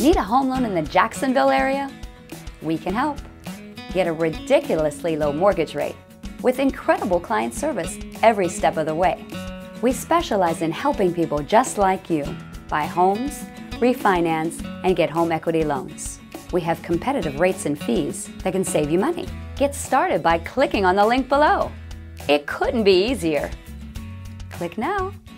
Need a home loan in the Jacksonville area? We can help. Get a ridiculously low mortgage rate with incredible client service every step of the way. We specialize in helping people just like you buy homes, refinance, and get home equity loans. We have competitive rates and fees that can save you money. Get started by clicking on the link below. It couldn't be easier. Click now.